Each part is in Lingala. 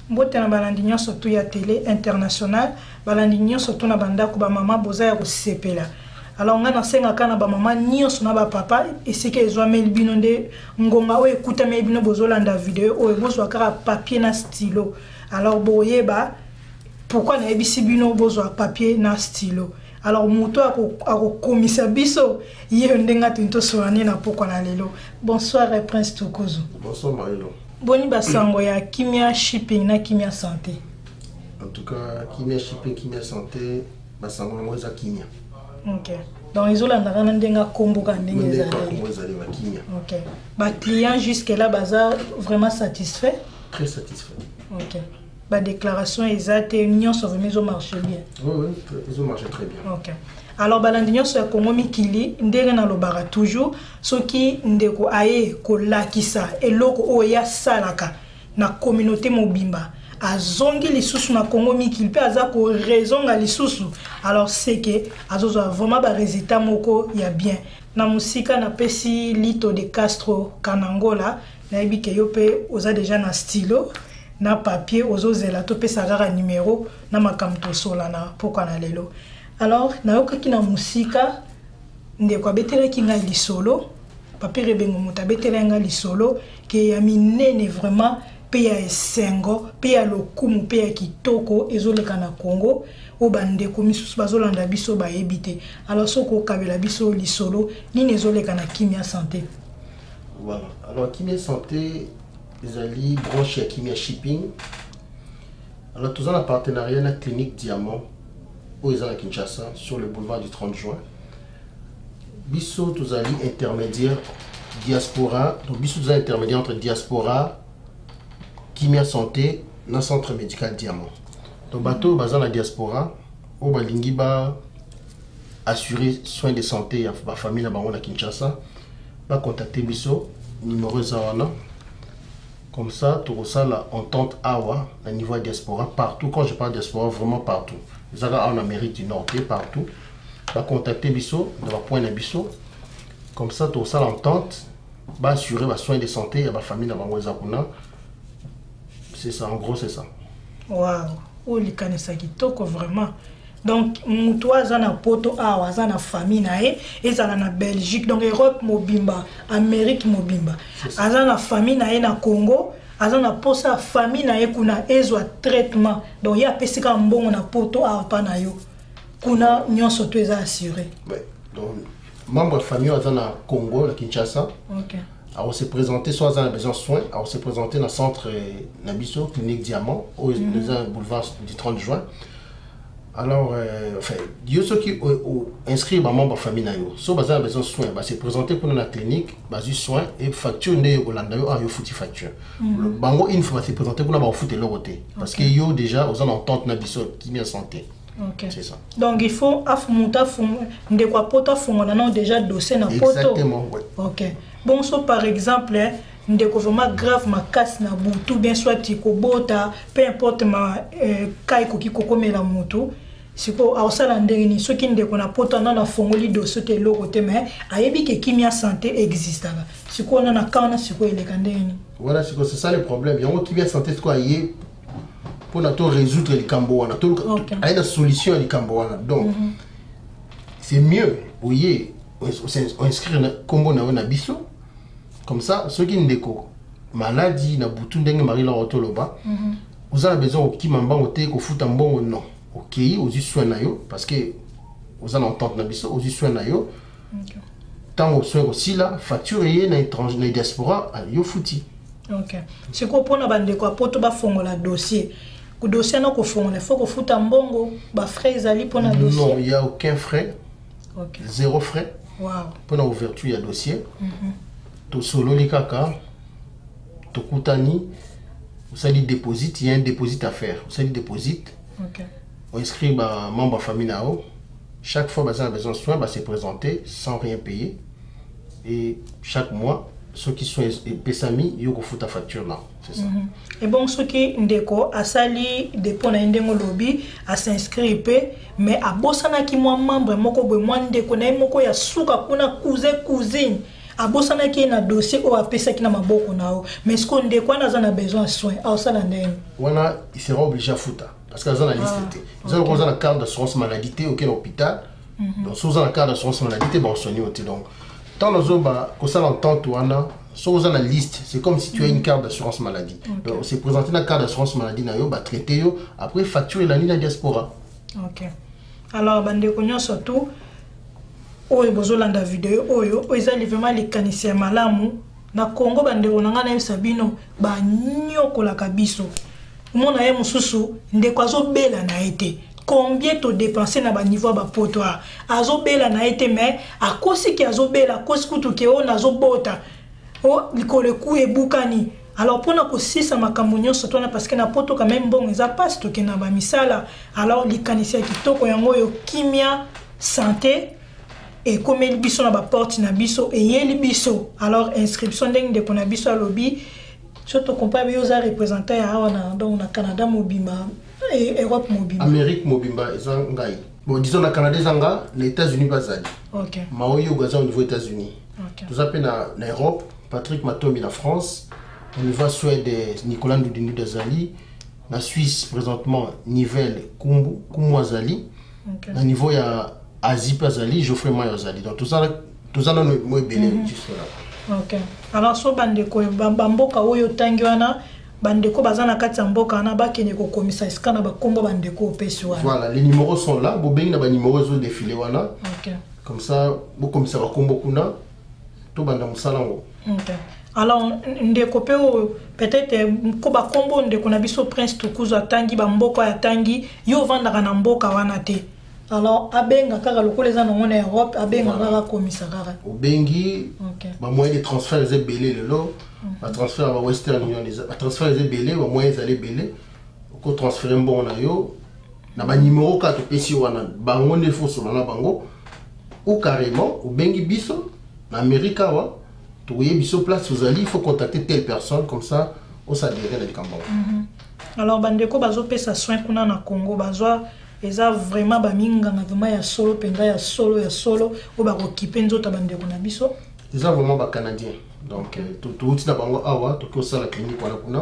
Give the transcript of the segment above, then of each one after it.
Mbote na balandi nyonso tu ya télé international, balandi nyonso tu na bandako ba mama boza ya kosepela. Alors nga na senga kana ba mama nyonso na ba papa esike ezwa mel bino nde ngonga o ekuta mel bino bozolanda vidéo o ebozwa kaka papier na stylo. Alors boyeba pourquoi na ebisi bino bozwa papier na stylo. Alors muto akokomisa biso ye ndenga tinto solani na pourquoi na lelo. Bonsoir Prince Tukuzu. Bonsoir Marilo. Boni basango ya Kimia Shipping na Kimia Santé. En tout cas, Kimia Shipping, Kimia Santé, basango na mweza Kimia. OK. Donc ils ont la ndenga komboka ndenge za. OK. Ba client jusque là baza vraiment satisfait? Très satisfait. OK. Ba déclaration exacte union sur maison marche bien. Oui, ils ont marché très bien. OK. Alors balandignon sur Congo mikili ndenge na lobara toujours soki ndeko aye ko lakisa eloko oya salaka na communauté mobimba azongi lisusu na Congo mikili pe aza ko raison ga lisusu alors c'est que azozo vraiment ba résultat moko ya bien na musika na pesi Lito de Castro Kanangola na ebike yo pe oza déjà na stylo na papier ozozela to pesa kaka numéro na makamto solana pourquoi na lelo. Alors nayoka na musika ndeko abetela ki ngai lisolo papier rebengo muta betela ngai lisolo ke ya minene vraiment pe ya esengo pe ya lokumu pe ya kitoko ezoleka na Congo o bandeko misusu bazolanda biso ba ebite. Alors soko kabela biso lisolo nini ezoleka na Kimia Santé. Voilà. Alors Kimia Santé ezali branche ya Kimia Shipping. Alors tous en un partenariat na clinique Diamant au à Kinshasa sur le boulevard du 30 juin. Bisso tous ali intermédiaire diaspora, donc bisso tous intermédiaire entre diaspora, Kimia Santé, dans centre médical Diamant. Donc bateau basé la diaspora, au balingi ba assurer soins de santé à la famille à Kinshasa, va contacter bisso numéro 01. Comme ça, tout ça la entente awa à niveau diaspora partout. Quand je parle diaspora, vraiment partout. Vous avez en Amérique du Nord, partout. Va contacter Bisso, de la point de Bisso. Comme ça, tout ça l'entente va assurer les soins de santé à la famille dans la. C'est ça, en gros, c'est ça. Waouh, oh les kanesaki toko vraiment. Donc, toi, zana poto awa, zana famille nae, et zana na Belgique, donc Europe mobimba, Amérique mobimba. Azana famille nae na Congo, azana posa famille nae kuna ezwa traitement. Donc ya pesika mbongo na poto awa pa na yo. Kuna nyonso to eza assuré. Ouais. Donc membre de famille azana Congo, la Kinshasa. OK. Alors se présenter soit dans besoin de soins, alors se présenter dans le centre Nabiso clinique Diamant au boulevard du 30 juin. Alors, enfin, il y a ceux qui inscrivent à membre de la famille. Si vous avez besoin de soins, se présenter pour la clinique, basé soins et facture ne Hollande a eu foutu facture. Le bango une fois se présenter pour la foutre leur côté parce qu'il y a déjà aux ententes Nabiso qui vient santé. OK. C'est ça. Donc il faut afmonta de quoi pota fondana déjà dossier na poto. Exactement, oui. OK. Bon, so par exemple, ndeko vraiment grave ma casse na butu bien soit tikobota, peu importe ma kai koki kokomela mutu. Siko awsala ndeni soki ndeko na poto na fongoli dossier te loko te mais ayebi ke Kimia Santé existe là. Siko na kana siko eleka ndeni. Voilà, c'est ça le problème. Yango Kimia Santé c'est quoi yé pour na to résoudre les camboana, to a une solution les camboana. Donc c'est mieux voyez on inscrit na combo na biso. Comme ça, ceux qui ont maladie, na butu ndenge marila otoloba, vous avez besoin de qui mamba ote ko futa mbongo non. OK, aux soins na yo parce que vous en entente na biso, aux soins na yo. Tant aux soins aussi là, facture yé na étranger na diaspora, yo futi. OK. C'est quoi pour na bande quoi poto ba fongola dossier. Ku dossier na ko fongola, faut ko futa mbongo, ba frais ezali pour na dossier. Non, il y a aucun frais. OK. Zéro frais. Wow. Pour la ouverture, il y a dossier. To solo les kaka, to kutani, vous allez déposit, il y a un déposit à faire. Vous allez déposit. OK. On inscrit ma membre famille nao. Chaque fois, on a besoin de soins, se présenter sans rien payer. Et chaque mois, ceux qui sont pesami, ils ont fait ta facture là. C'est ça. Et bon, ceux qui ndeko asali dépôt na ndengo lobby à s'inscrire mais à bosana ki moi membre moko be moi ndeko na moko ya suka kuna cousine abosanaki na dossier o apesaki na maboko nao mais est-ce qu'on ndeko wana aza na besoin de soins aosala ndenge wana il sera obligé à foutre parce que aza na liste te ils ont la carte d'assurance maladie te auquel hôpital donc si vous avez la carte d'assurance maladie te bon soigner te donc tant les autres comme ça l'entente wana si vous avez la liste c'est comme si tu as une carte d'assurance maladie donc on s'est présenté la carte d'assurance maladie na yo ba traiter yo après facture la ligne diaspora. OK alors bandeko nyonso surtout oyo bozolanda video oyo ezali vraiment likanisi ya malamu na Congo bandeko na ngana yebisa bino banyokolaka biso mona ye mususu ndeko azobela na ete combien to dépenser na ba niveau ba potoir azobela na ete mais akosi ki azobela akosi kutu ke ona azobota o likole ku ebukani alors pona ko sisa makambo nyonso tona parce que na poto quand même bon eza passe to ke na ba misala alors likanisi ya kitoko yango yo kimia santé et comme il biso na ba porte na biso et yeli biso alors inscription ndenge de kona biso lobby surtout comparé aux représentants ya na donc na Canada mobimba et Europe mobimba Amérique mobimba ezangai bon disons na Canada ezanga les États-Unis bazali OK maoyo gaza au niveau États-Unis OK tout ça na Europe Patrick Matomi la France au niveau Suède Nicolas Ndoudini d'Azali na Suisse présentement Nivelle Kumbu Azali na niveau ya Asie Pazali, Geoffrey Mayozali. Donc tout ça non moi belé juste là. OK. Alors so bandeko bamboka oyo tangiwana bandeko bazana kati mboka na bakene ko komisa skana ba kombo bandeko opesi wana. Voilà, les numéros sont là, bobengi na ba numéros zo défilé wana. OK. Comme ça bo komisa ba kombo kuna to banda musala ngo. OK. Alors ndeko pe peut-être ko ba kombo ndeko na biso Prince Tukuzo atangi ba mboka ya tangi yo vandaka na mboka wana te. Alors abenga kaka lokola za na Europe abenga kaka commissariat obengi ba moyen de transfert les belé lelo ba transfert ba Western Union ba transfert les belé ba moyen aller belé ko transférer bon na yo na ba numéro ka to pesi wana ba ngone fo so na bango ou carrément obengi biso na Amérique wa to yé biso place vous allez il faut contacter telle personne comme ça on s'adhérer na Kambongo. Alors bandeko bazo pesa soin kuna na Congo bazwa eza vraiment ba minga na vraiment ya solo penda ya solo o ba okipe nzota bandeko na biso eza vraiment ba canadien donc tout na bango awa to ko sala clinique wana kuna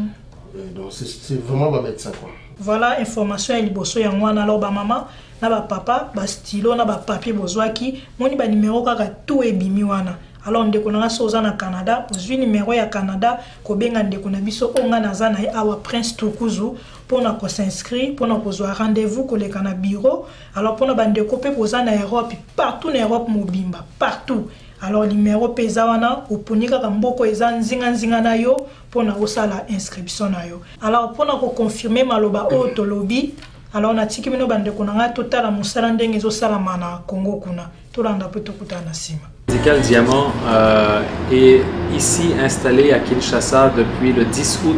donc c'est vraiment ba médecin quoi. Voilà information ya liboso ya ngwana alors ba mama na ba papa ba stylo na ba papier bozwaki moni ba numéro kaka tout ebimi wana. Alors ndeko na soza na Canada ozwi numéro ya Canada ko benga ndeko na biso onga naza na awa Prince Tukuzu pona ko s'inscrire pona ko zwa rendez-vous ko leka na bureau alors pona bandeko pe poza na Europe partout na Europe mobimba partout alors numéro peza wana oponika ka mboko eza nzinga na yo pona osala inscription na yo alors pona ko confirmer maloba o to lobby alors na tiki mino bandeko na nga totala musala ndenge zo sala mana Congo kuna to landa pe to kutana sima. Médical Diamant est ici installé à Kinshasa depuis le 10 août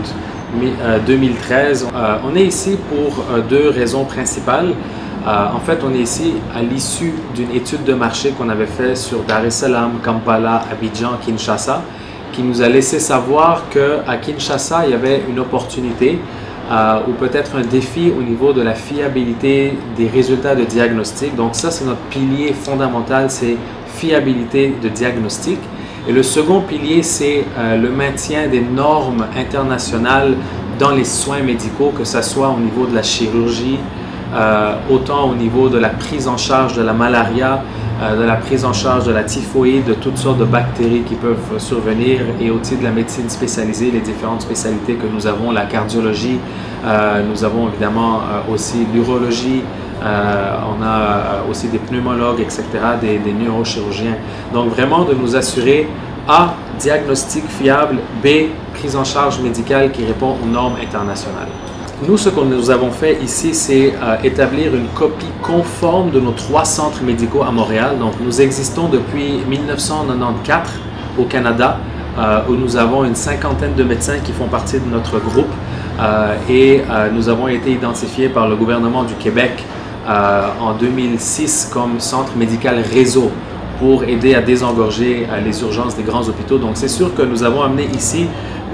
2013. On est ici pour deux raisons principales. En fait, on est ici à l'issue d'une étude de marché qu'on avait fait sur Dar es Salaam, Kampala, Abidjan, Kinshasa, qui nous a laissé savoir qu'à Kinshasa, il y avait une opportunité ou peut-être un défi au niveau de la fiabilité des résultats de diagnostic. Donc ça, c'est notre pilier fondamental, c'est fiabilité de diagnostic. Et le second pilier, c'est le maintien des normes internationales dans les soins médicaux, que ce soit au niveau de la chirurgie, autant au niveau de la prise en charge de la malaria, de la prise en charge de la typhoïde, de toutes sortes de bactéries qui peuvent survenir, et aussi de la médecine spécialisée, les différentes spécialités que nous avons, la cardiologie, nous avons évidemment aussi l'urologie, on a aussi des pneumologues, etc., des neurochirurgiens. Donc vraiment de nous assurer A, diagnostic fiable, B, prise en charge médicale qui répond aux normes internationales. Nous, ce que nous avons fait ici, c'est établir une copie conforme de nos 3 centres médicaux à Montréal. Donc nous existons depuis 1994 au Canada, où nous avons une 50aine de médecins qui font partie de notre groupe, et nous avons été identifiés par le gouvernement du Québec en 2006 comme centre médical réseau pour aider à désengorger les urgences des grands hôpitaux. Donc c'est sûr que nous avons amené ici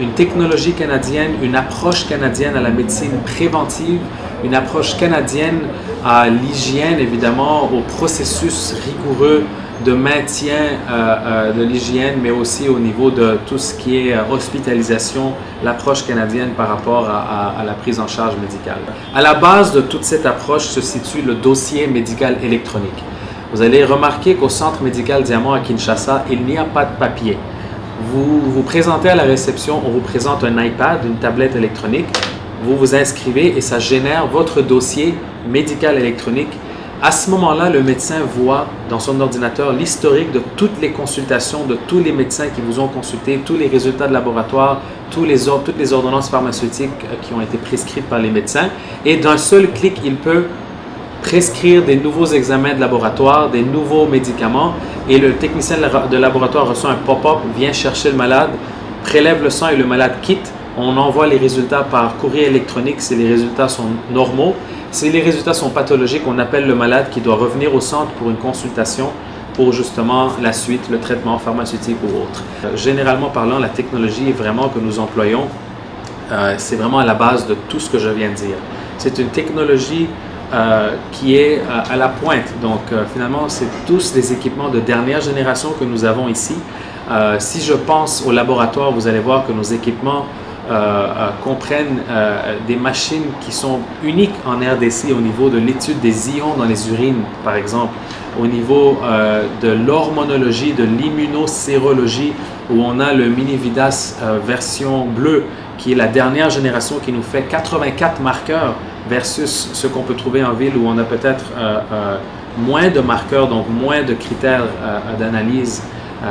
une technologie canadienne, une approche canadienne à la médecine préventive, une approche canadienne à l'hygiène, évidemment, au processus rigoureux de maintien de l'hygiène, mais aussi au niveau de tout ce qui est hospitalisation, l'approche canadienne par rapport à la prise en charge médicale. À la base de toute cette approche se situe le dossier médical électronique. Vous allez remarquer qu'au Centre médical Diamant à Kinshasa, il n'y a pas de papier. Vous vous présentez à la réception, on vous présente un iPad, une tablette électronique, vous vous inscrivez et ça génère votre dossier médical électronique. À ce moment-là, le médecin voit dans son ordinateur l'historique de toutes les consultations, de tous les médecins qui vous ont consulté, tous les résultats de laboratoire, toutes les ordonnances pharmaceutiques qui ont été prescrites par les médecins. Et d'un seul clic, il peut prescrire des nouveaux examens de laboratoire, des nouveaux médicaments. Et le technicien de laboratoire reçoit un pop-up, vient chercher le malade, prélève le sang et le malade quitte. On envoie les résultats par courrier électronique si les résultats sont normaux. Si les résultats sont pathologiques, on appelle le malade qui doit revenir au centre pour une consultation pour justement la suite, le traitement pharmaceutique ou autre. Généralement parlant, la technologie vraiment que nous employons, c'est vraiment à la base de tout ce que je viens de dire. C'est une technologie qui est à la pointe. Donc finalement, c'est tous des équipements de dernière génération que nous avons ici. Si je pense au laboratoire, vous allez voir que nos équipements comprennent des machines qui sont uniques en RDC au niveau de l'étude des ions dans les urines, par exemple, au niveau de l'hormonologie, de l'immunocérologie, où on a le Minividas version bleue, qui est la dernière génération qui nous fait 84 marqueurs versus ce qu'on peut trouver en ville où on a peut-être moins de marqueurs, donc moins de critères d'analyse.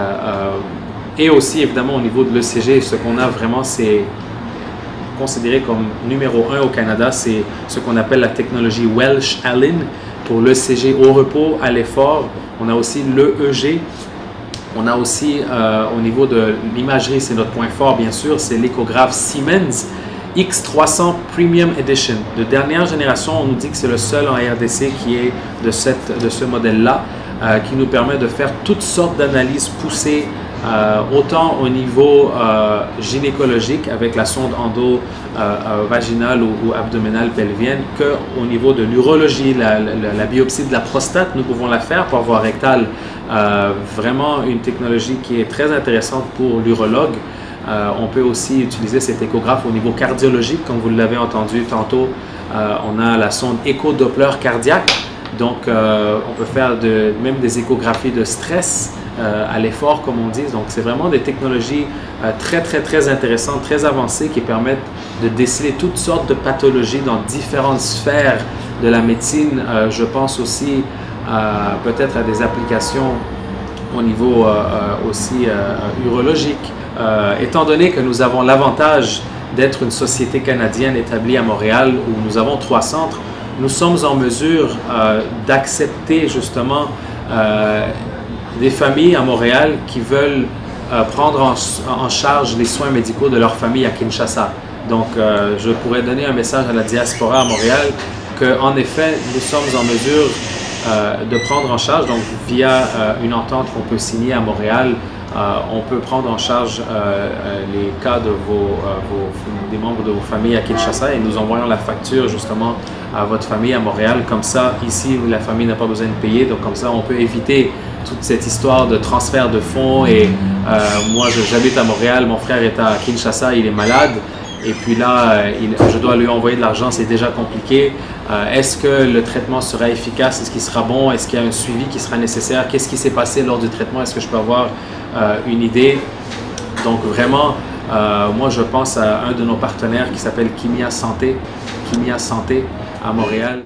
Et aussi, évidemment, au niveau de l'ECG, ce qu'on a vraiment, c'est considéré comme numéro 1 au Canada, c'est ce qu'on appelle la technologie Welch-Allyn pour l'ECG au repos, à l'effort. On a aussi l'EEG. On a aussi, au niveau de l'imagerie, c'est notre point fort, bien sûr, c'est l'échographe Siemens X300 Premium Edition. De dernière génération, on nous dit que c'est le seul en RDC qui est de ce modèle-là, qui nous permet de faire toutes sortes d'analyses poussées, autant au niveau gynécologique avec la sonde endo-vaginale ou abdominale pelvienne qu'au niveau de l'urologie, la biopsie de la prostate, nous pouvons la faire par voie rectale. Vraiment une technologie qui est très intéressante pour l'urologue. On peut aussi utiliser cet échographe au niveau cardiologique, comme vous l'avez entendu tantôt. On a la sonde écho-doppler cardiaque. Donc, on peut faire même des échographies de stress à l'effort, comme on dit. Donc, c'est vraiment des technologies très intéressantes, très avancées qui permettent de déceler toutes sortes de pathologies dans différentes sphères de la médecine. Je pense aussi peut-être à des applications au niveau aussi urologique. Étant donné que nous avons l'avantage d'être une société canadienne établie à Montréal où nous avons 3 centres, nous sommes en mesure d'accepter justement des familles à Montréal qui veulent prendre en charge les soins médicaux de leur famille à Kinshasa. Donc, je pourrais donner un message à la diaspora à Montréal qu'en effet, nous sommes en mesure de prendre en charge, donc via une entente qu'on peut signer à Montréal, on peut prendre en charge les cas de des membres de vos familles à Kinshasa et nous envoyons la facture justement à votre famille à Montréal. Comme ça, ici, la famille n'a pas besoin de payer. Donc comme ça, on peut éviter toute cette histoire de transfert de fonds. Et moi, j'habite à Montréal, mon frère est à Kinshasa, il est malade. Et puis là, je dois lui envoyer de l'argent, c'est déjà compliqué. Est-ce que le traitement sera efficace? Est-ce qu'il sera bon? Est-ce qu'il y a un suivi qui sera nécessaire? Qu'est-ce qui s'est passé lors du traitement? Est-ce que je peux avoir une idée? Donc vraiment, moi je pense à un de nos partenaires qui s'appelle Kimia Santé à Montréal.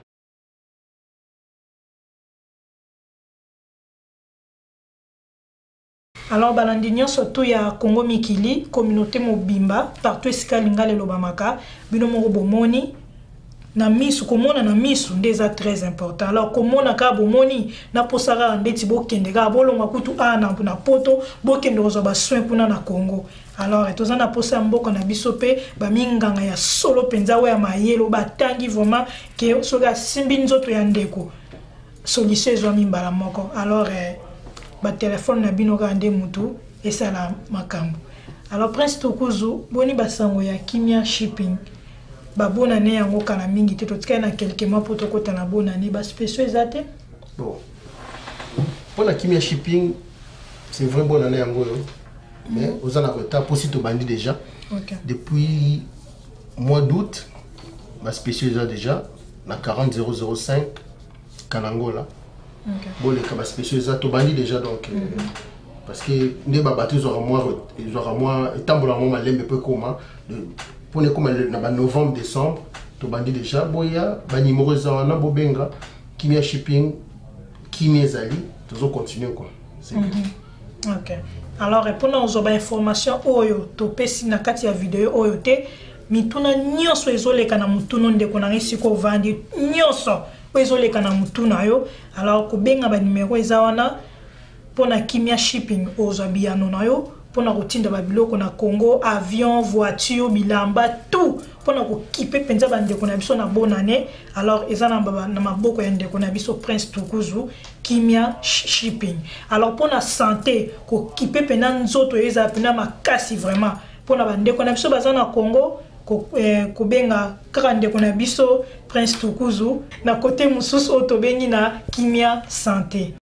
Alors balandi nyonso to ya Congo Mikili, communauté mobimba, partout esika linga lelo bamaka, bino moko bomoni na misu komona na misu ndeza très important. Alors komona ka bomoni na posaka ndeti bokende ka bolonga kutu na poto bokende ozo ba soin kuna na Congo. Alors etoza na posa mboko na biso pe ba minganga ya solo penza we ya mayelo batangi vraiment ke soka simbi nzoto ya ndeko. Solution ezo mimbala moko. Alors ba téléphone na bino ka nde mutu esala makambo. Alors Prince Tukuzu boni basango ya Kimia Shipping ba bonne année yango kana mingi te totika na quelques mois pour to kota na bonne année ba spéciaux ezate. Bon pour la Kimia Shipping c'est vraiment bonne année yango mais aux en retard pour si to bandi déjà. Okay. Depuis mois d'août ma spéciaux déjà na 40005 Kanangola. Okay. Bon les cas spéciaux to bandi déjà donc parce que les bateaux ils auront moins étant pour la moment l'aime peu comment pour les comme na novembre décembre to bandi déjà boya ba numéro za na bobenga Kimia Shipping Kimia Zali toujours continuer quoi c'est OK. Alors répondre aux informations oyo to pesi na kati ya vidéo oyo te mituna nyonso ezoleka na mutuno ndeko na risiko vandi nyonso ezoleka na mutuna yo alors ko benga ba numéro eza wana pona Kimia Shipping ozabiano na yo pona kotinda ba biloko na Congo avion voiture bilamba tout pona ko kipe penza ba ndeko na biso na bonne année alors eza na maboko ya ndeko na biso Prince Tukuzu Kimia Shipping alors pona santé ko kipe pena nzoto eza pena makasi vraiment pona ba ndeko na biso baza na Congo ko benga kaka ndeko na biso Prince Tukuzu na côté mususu oto bengi na Kimia santé.